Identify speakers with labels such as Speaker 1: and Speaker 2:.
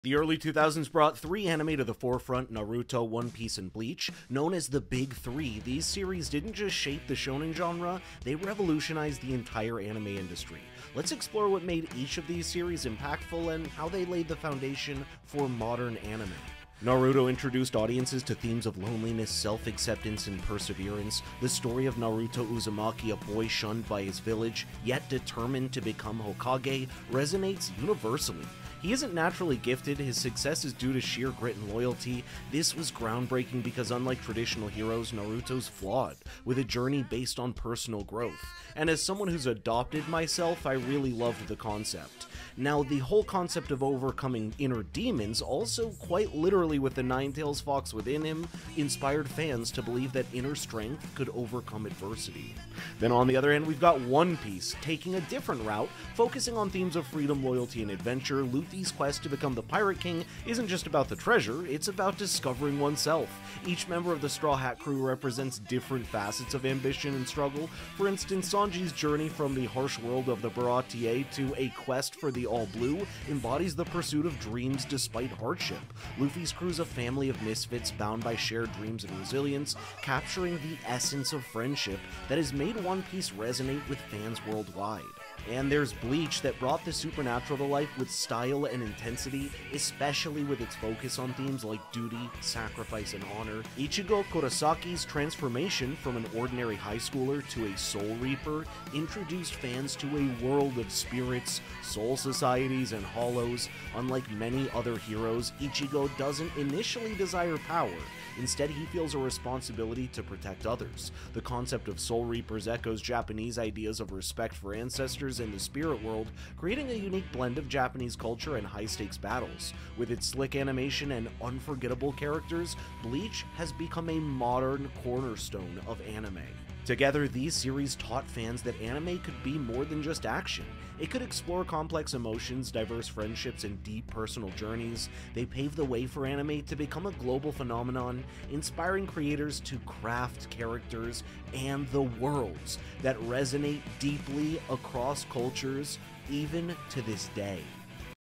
Speaker 1: The early 2000s brought three anime to the forefront: Naruto, One Piece, and Bleach. Known as the Big Three, these series didn't just shape the shonen genre, they revolutionized the entire anime industry. Let's explore what made each of these series impactful and how they laid the foundation for modern anime. Naruto introduced audiences to themes of loneliness, self-acceptance, and perseverance. The story of Naruto Uzumaki, a boy shunned by his village, yet determined to become Hokage, resonates universally. He isn't naturally gifted, his success is due to sheer grit and loyalty. This was groundbreaking because unlike traditional heroes, Naruto's flawed, with a journey based on personal growth. And as someone who's adopted myself, I really loved the concept. Now, the whole concept of overcoming inner demons, also quite literally with the Nine-Tails Fox within him, inspired fans to believe that inner strength could overcome adversity. Then on the other hand, we've got One Piece, taking a different route, focusing on themes of freedom, loyalty, and adventure. Luffy's quest to become the Pirate King isn't just about the treasure, it's about discovering oneself. Each member of the Straw Hat crew represents different facets of ambition and struggle. For instance, Sanji's journey from the harsh world of the Baratie to a quest for the All Blue embodies the pursuit of dreams despite hardship. Luffy's crew's a family of misfits bound by shared dreams and resilience, capturing the essence of friendship that has made One Piece resonate with fans worldwide. And there's Bleach, that brought the supernatural to life with style and intensity, especially with its focus on themes like duty, sacrifice, and honor. Ichigo Kurasaki's transformation from an ordinary high schooler to a Soul Reaper introduced fans to a world of spirits, soul societies, and hollows. Unlike many other heroes, Ichigo doesn't initially desire power. Instead, he feels a responsibility to protect others. The concept of Soul Reapers echoes Japanese ideas of respect for ancestors in the spirit world, creating a unique blend of Japanese culture and high-stakes battles. With its slick animation and unforgettable characters, Bleach has become a modern cornerstone of anime. Together, these series taught fans that anime could be more than just action. It could explore complex emotions, diverse friendships, and deep personal journeys. They paved the way for anime to become a global phenomenon, inspiring creators to craft characters and the worlds that resonate deeply across cultures, even to this day.